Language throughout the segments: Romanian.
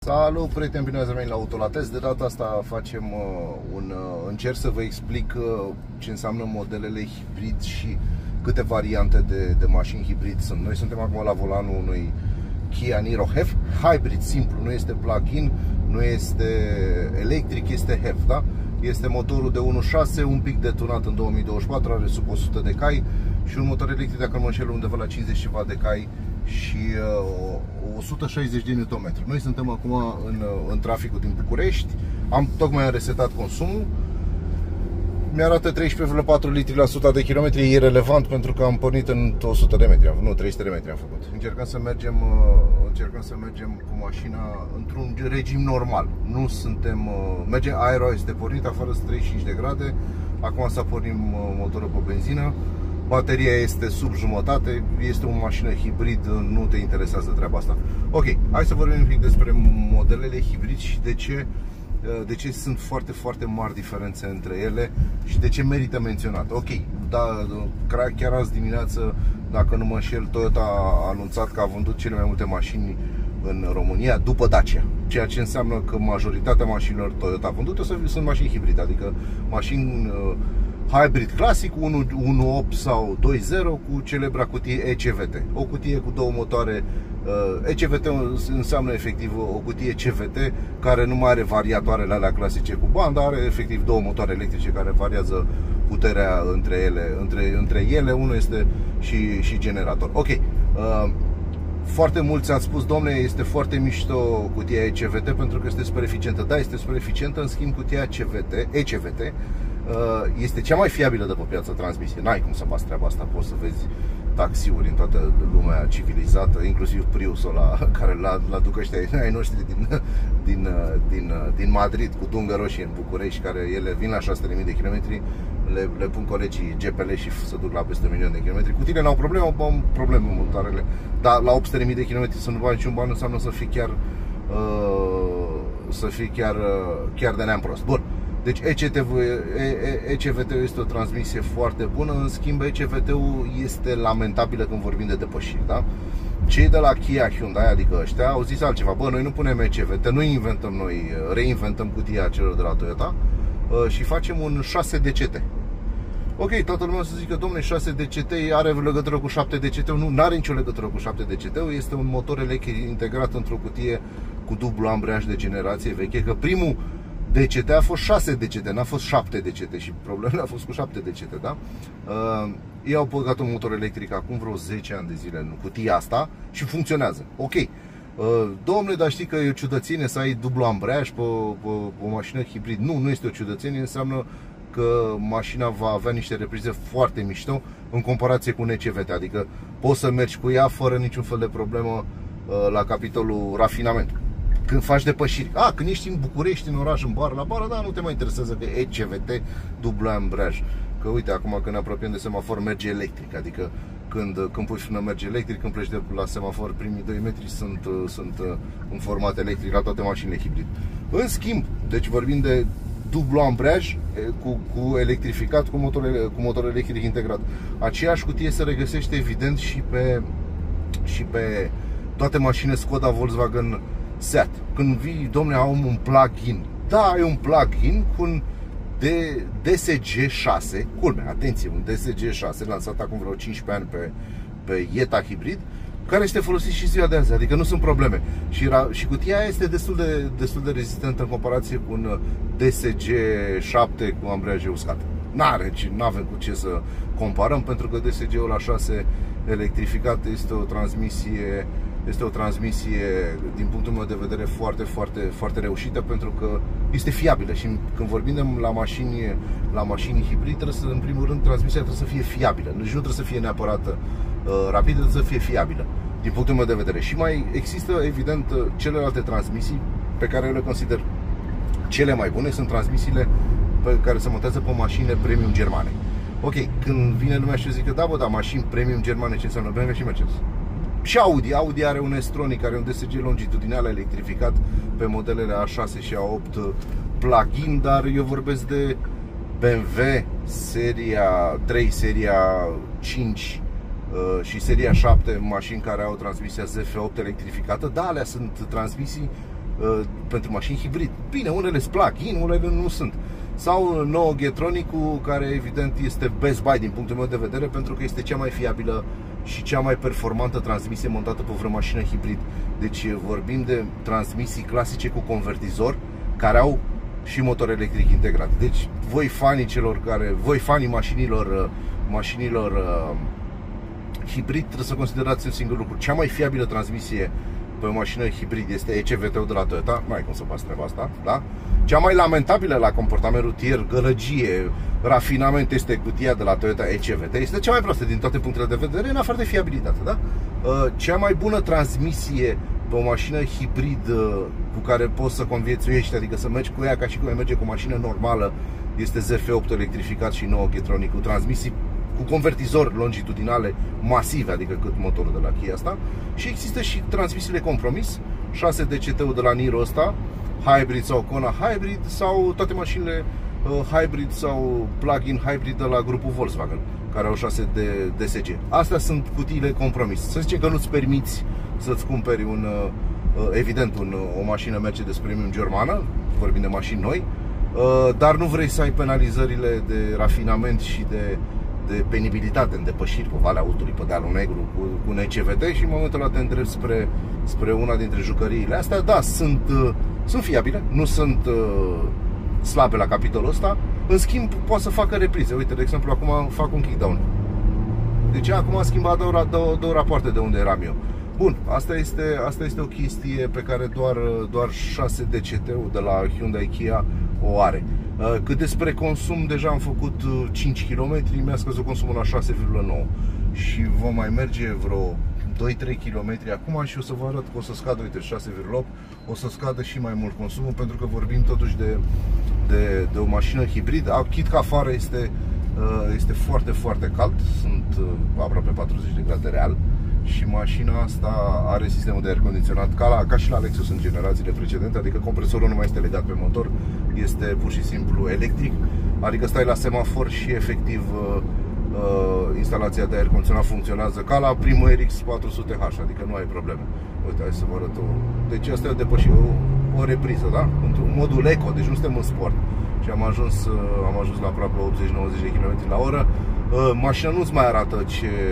Salut, prieteni, bine ați venit la Autolatest. De data asta facem încerc să vă explic ce înseamnă modelele hibrid și câte variante de mașini hibrid sunt. Noi suntem acum la volanul unui Kia Niro HEV, hybrid simplu, nu este plug-in, nu este electric, este HEV, da? Este motorul de 1.6, un pic detunat în 2024, are sub 100 de cai și un motor electric, dacă nu mă înșel, undeva la 50 ceva de cai și 160 de Nm. Noi suntem acum în traficul din București. Tocmai am resetat consumul. Mi-arată 13,4 litri la 100 de km. E irelevant pentru că am pornit în 100 de metri, nu, 300 de metri am făcut. Încercăm să mergem cu mașina într-un regim normal. Nu suntem aero este pornit afară, 35 de grade. Acum să pornim motorul pe benzină. Bateria este sub jumătate, este o mașină hibrid, nu te interesează treaba asta. Ok, hai să vorbim un pic despre modelele hibrid și de ce sunt foarte, foarte mari diferențe între ele și de ce merită menționat. Ok, da, chiar azi dimineață, dacă nu mă înșel, Toyota a anunțat că a vândut cele mai multe mașini în România după Dacia, ceea ce înseamnă că majoritatea mașinilor Toyota vândute sunt mașini hibride, adică mașini hybrid clasic 1.8 sau 2.0 cu celebra cutie ECVT. O cutie cu două motoare. ECVT înseamnă efectiv o cutie CVT care nu mai are variatoarele alea clasice cu bandă, are efectiv două motoare electrice care variază puterea între ele, unul este și generator. Ok. Foarte mulți ați spus, domne, este foarte mișto cutia ECVT pentru că este super eficientă. Da, este super eficientă, în schimb cutia ECVT este cea mai fiabilă de pe piață transmisie. N-ai cum să faci treaba asta, poți să vezi taxiuri în toată lumea civilizată, inclusiv Priusul ăla care l aduc ăștia ai noștri din Madrid cu dungă roșie în București, care ele vin la 6.000 de km, le pun colegii GPL și se duc la peste 1.000.000 de km. Cu tine n-au probleme, au probleme motoarele, dar la 800.000 de km să nu bagi niciun ban înseamnă să fii chiar de neam prost. Bun. Deci ECVT-ul este o transmisie foarte bună, în schimb ECVT-ul este lamentabilă când vorbim de depășiri, da? Cei de la Kia, Hyundai, adică ăștia, au zis altceva. Bă, noi nu punem ECVT, nu inventăm noi, reinventăm cutia celor de la Toyota și facem un 6DCT. Ok, toată lumea o să zică, domne, 6DCT are legătură cu 7DCT-ul. Nu, n-are nicio legătură cu 7DCT-ul. Este un motor electric integrat într-o cutie cu dublu ambreiaj de generație veche, că primul DCT a fost 6 DCT, n-a fost 7 DCT și problemele a fost cu 7 DCT, da? Ei au băgat un motor electric acum vreo 10 ani de zile în cutia asta și funcționează. Ok. Domnule, dar știi că e o ciudățenie să ai dublu ambreiaj pe o mașină hibrid? Nu este o ciudățenie, înseamnă că mașina va avea niște reprize foarte mișto în comparație cu un ECVT, adică poți să mergi cu ea fără niciun fel de problemă la capitolul rafinament. Când faci depășiri, când ești în București, în oraș, în bară, la bară, da, nu te mai interesează că ECVT dublu ambreiaj. Că uite, acum când ne apropiem de semafor merge electric, adică când pui frână merge electric, când pleci de la semafor primii 2 metri sunt în format electric la toate mașinile hibrid. În schimb, deci vorbim de dublu ambreiaj cu electrificat, cu motor electric integrat. Aceeași cutie se regăsește evident și pe toate mașinile Skoda, Volkswagen, Seat. Când vii, domne, au un plug-in. Da, e un plug-in cu un DSG6, culmea, atenție, un DSG6 lansat acum vreo 15 ani pe Jetta hibrid, care este folosit și ziua de azi, adică nu sunt probleme. Și cutia aia este destul de rezistentă în comparație cu un DSG7 cu ambreiaje uscate. N-avem cu ce să comparăm, pentru că DSG-ul la 6 electrificat este o transmisie din punctul meu de vedere foarte, foarte, foarte reușită, pentru că este fiabilă. Și când vorbim de la mașini hibrid, în primul rând transmisia trebuie să fie fiabilă. Deci nu trebuie să fie neapărat rapidă, trebuie să fie fiabilă din punctul meu de vedere. Și mai există evident celelalte transmisii pe care eu le consider cele mai bune, sunt transmisiile pe care se montează pe mașinile premium germane. Ok, când vine lumea și zice, da, bă, da, mașini premium germane, ce înseamnă? BMW și Mercedes. Și Audi are un S-Tronic, care are un DSG longitudinal electrificat pe modelele A6 și A8 plug-in, dar eu vorbesc de BMW seria 3, seria 5 și seria 7, mașini care au transmisia ZF8 electrificată. Da, alea sunt transmisii pentru mașini hibrid. Bine, unele sunt plug-in, unele nu sunt. Sau nou Getronic-ul, care evident este best buy din punctul meu de vedere, pentru că este cea mai fiabilă și cea mai performantă transmisie montată pe vreo mașină hibrid. Deci vorbim de transmisii clasice cu convertizor care au și motor electric integrat. Deci voi fanii mașinilor hibrid, trebuie să considerați un singur lucru. Cea mai fiabilă transmisie pe o mașină hibrid este ECVT-ul de la Toyota. Nu ai cum să faci treaba asta, da? Cea mai lamentabilă la comportament rutier, gălăgie, rafinament este cutia de la Toyota ECVT. Este cea mai proastă din toate punctele de vedere, în afară de fiabilitate, da? Cea mai bună transmisie pe o mașină hibrid cu care poți să conviețuiești, adică să mergi cu ea ca și cum ai merge cu o mașină normală, este ZF8 electrificat și nou Getronic, cu transmisii cu convertizori longitudinale masive, adică cât motorul de la Kia asta. Și există și transmisiile compromis, 6 DCT-ul de la Niro ăsta, hybrid sau Kona hybrid, sau toate mașinile hybrid sau plug-in hybrid de la grupul Volkswagen, care au 6 de DSG. Astea sunt cutiile compromis. Să zicem că nu-ți permiți să-ți cumperi o mașină Mercedes Premium germană, vorbim de mașini noi, dar nu vrei să ai penalizările de rafinament și de penibilitate în depășiri pe Valea Ultului, pe Dealul Negru, cu un ECVT, și în momentul ăla te îndrepți spre una dintre jucăriile astea. Da, sunt fiabile, nu sunt slabe la capitolul ăsta. În schimb, poate să facă reprize. Uite, de exemplu, acum fac un kickdown. Deci acum am schimbat două rapoarte de unde eram eu. Bun, asta este o chestie pe care doar 6 DCT-ul de la Hyundai Kia o are. Cât despre consum, deja am făcut 5 km, mi-a scăzut consumul la 6,9 și vom mai merge vreo 2-3 km acum și o să vă arăt că o să scadă, uite, 6,8, o să scadă și mai mult consumul, pentru că vorbim totuși de o mașină hibrid. Chit că afară este foarte, foarte cald, sunt aproape 40 de grade real, și mașina asta are sistemul de aer condiționat ca și la Lexus în generațiile precedente, adică compresorul nu mai este legat pe motor, este pur și simplu electric, adică stai la semafor și efectiv instalația de aer condiționat funcționează ca la primul RX 400H, adică nu ai probleme. Uite, hai să vă arăt Deci asta e o repriză, da? Într-un modul eco, deci nu suntem în sport. Și am ajuns la aproape 80-90 de km la oră. Mașina nu-ți mai arată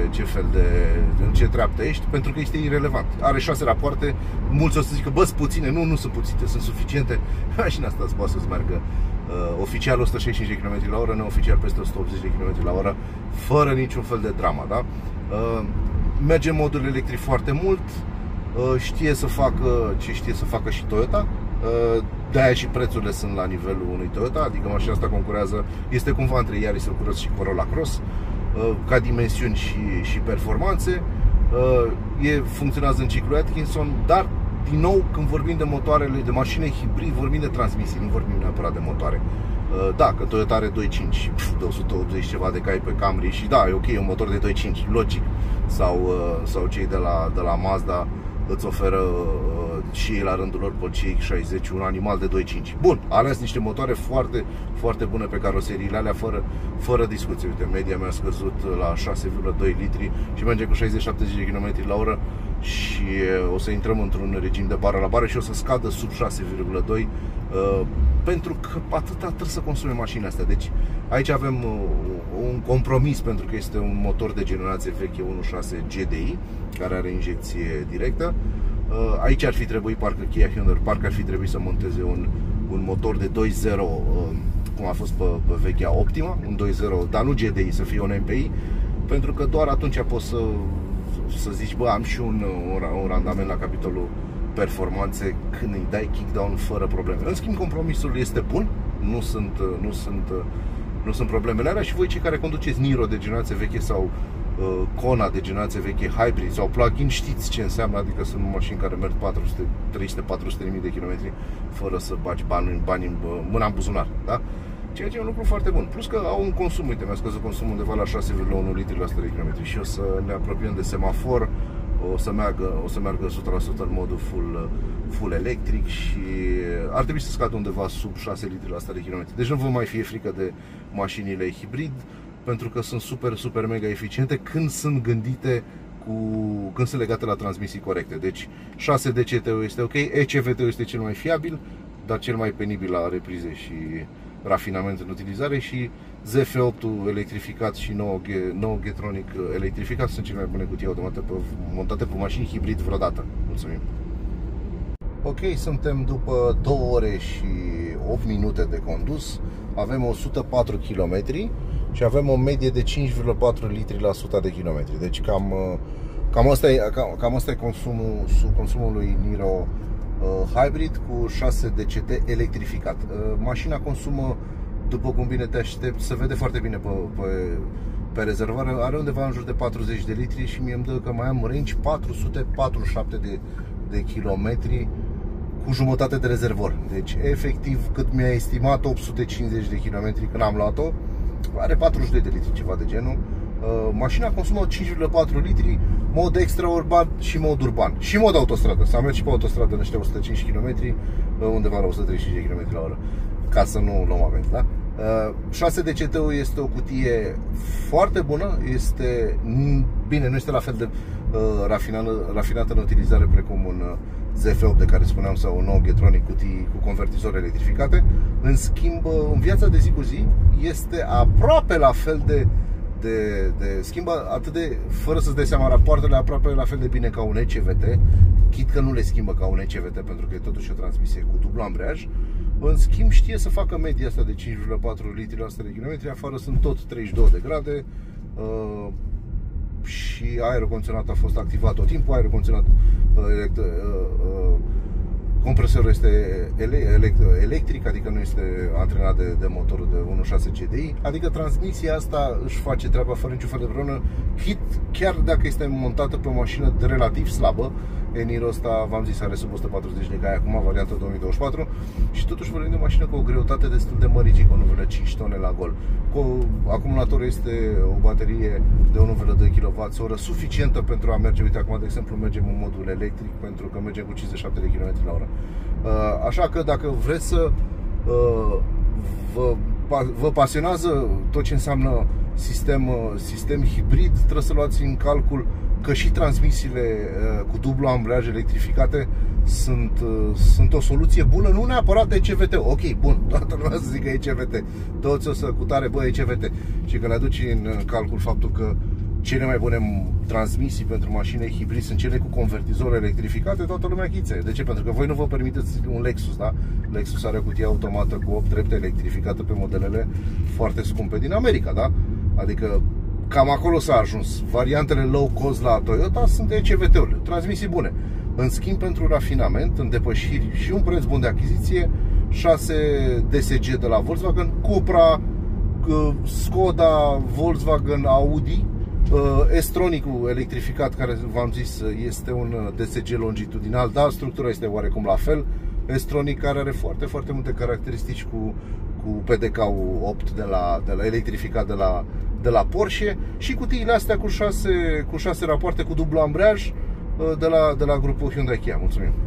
ce treaptă ești, pentru că este irelevant. Are 6 rapoarte, mulți o să zică, bă, sunt puține. Nu sunt puține, sunt suficiente. Mașina asta îți poate să-ți meargă oficial 165 de km la oră, neoficial peste 180 de km la oră, fără niciun fel de drama, da? Merge în modul electric foarte mult, știe să facă ce știe să facă și Toyota. De-aia și prețurile sunt la nivelul unui Toyota, adică mașina asta concurează, este cumva între Yaris Cross și Corolla Cross, ca dimensiuni și performanțe. Funcționează în ciclu Atkinson, dar din nou, când vorbim de motoarele, de mașini hibrid, vorbim de transmisii, nu vorbim neapărat de motoare. Da, că Toyota are 2.5 și 280 ceva de cai pe Camry și da, e ok, un motor de 2.5, logic. Sau cei de la Mazda îți oferă și ei la rândul lor pe CX-60 un animal de 2.5. Bun, ales niște motoare foarte, foarte bune pe caroseriile alea, fără discuție. Uite, media mi-a scăzut la 6,2 litri și merge cu 60-70 de km la oră și o să intrăm într-un regim de bară la bară și o să scadă sub 6,2 pentru că atâta trebuie să consume mașinile astea. Deci aici avem un compromis, pentru că este un motor de generație veche 1.6 GDI care are injecție directă. Aici ar fi trebuit, parcă Kia Hyundai Park ar fi trebuit să monteze un motor de 2.0 cum a fost pe vechea Optima, un 2.0, dar nu GDI, să fie un MPI, pentru că doar atunci poți să zici, bă, am și un randament la capitolul performanțe când îi dai kickdown fără probleme. În schimb, compromisul este bun, nu sunt problemele alea, și voi cei care conduceți Niro de generație veche sau Kona de generație veche hybrid sau plug-in știți ce înseamnă, adică sunt mașini care merg 300-400.000 de kilometri fără să bagi bani în mâna în buzunar, da? Ceea ce e un lucru foarte bun. Plus că au un consum, uite, mi-a scăzut consumul undeva la 6,1 litri la 100 de km și o să ne apropiem de semafor, o să meargă 100% în modul full electric și ar trebui să scadă undeva sub 6 litri la 100 de km. Deci nu vă mai fie frică de mașinile hibrid, pentru că sunt super, super mega eficiente când sunt gândite când sunt legate la transmisii corecte. Deci 6 DCT-ul este ok, ECVT-ul este cel mai fiabil, dar cel mai penibil la reprize și rafinament în utilizare, și ZF8-ul electrificat și nou Getronic electrificat sunt cele mai bune cutii automate montate pe mașini hibrid vreodată. Mulțumim! Ok, suntem după 2 ore și 8 minute de condus, avem 104 km și avem o medie de 5,4 litri la 100 de km. Deci cam asta e consumul lui Niro Hybrid cu 6 DCT electrificat. Mașina consumă, după cum bine te aștept, se vede foarte bine pe rezervare, are undeva în jur de 40 de litri și mie îmi dă că mai am range 447 de kilometri cu jumătate de rezervor. Deci efectiv cât mi-a estimat, 850 de kilometri când am luat-o, are 42 de litri, ceva de genul. Mașina consumă 5,4 litri, mod extraurban și mod urban și mod autostradă. S-a mers și pe autostradă în ăștia 105 km, undeva la 135 km la oră, ca să nu luăm amenzi, da? 6 DCT-ul este o cutie foarte bună, este bine, nu este la fel de rafinată în utilizare precum un ZF8 de care spuneam sau un nou Getronic cutii cu convertizoare electrificate. În schimb, în viața de zi cu zi este aproape la fel de schimbă atât de, fără să-ți dai seama, rapoartele aproape la fel de bine ca un ECVT, chit că nu le schimbă ca un ECVT pentru că e totuși o transmisie cu dublu ambreiaj. În schimb știe să facă media asta de 5,4 litri la 100 de km, afară sunt tot 32 de grade și aerul condiționat a fost activat tot timpul, aerul condiționat compresorul este electric, adică nu este antrenat de motorul de 1.6 GDI, adică transmisia asta își face treaba fără niciun fel de problemă, chiar dacă este montată pe o mașină relativ slabă. Niro ăsta, v-am zis, are sub 140 de cai acum, varianta 2024, și totuși vorbim de o mașină cu o greutate destul de măricică, 1,5 tone la gol. Acumulatorul este o baterie de 1,2 kWh, suficientă pentru a merge. Uite, acum, de exemplu, mergem în modul electric pentru că mergem cu 57 de km la oră. Așa că dacă vreți să vă pasionează tot ce înseamnă sistem hibrid, trebuie să luați în calcul că și transmisiile cu dublu ambreiaj electrificate sunt o soluție bună, nu neapărat ECVT. Ok, bun, toată lumea să zică ECVT, toți o să cutare, bă, ECVT. Și când le aduci în calcul faptul că cele mai bune transmisii pentru mașini hibrid sunt cele cu convertizor electrificate, toată lumea chițe. De ce? Pentru că voi nu vă permiteți un Lexus, da? Lexus are o cutie automată cu 8 trepte electrificată pe modelele foarte scumpe din America, da? Adică cam acolo s-a ajuns. Variantele low cost la Toyota sunt ECVT-urile, transmisii bune. În schimb, pentru rafinament, în depășiri și un preț bun de achiziție, 6 DSG de la Volkswagen, Cupra, Skoda, Volkswagen, Audi, S-Tronicul electrificat, care v-am zis este un DSG longitudinal, dar structura este oarecum la fel. S-Tronic, care are foarte, foarte multe caracteristici cu PDK-ul 8 de la electrificat de la Porsche, și cutiile astea cu 6 rapoarte cu dublu ambreiaj de la grupul Hyundai Kia. Mulțumim!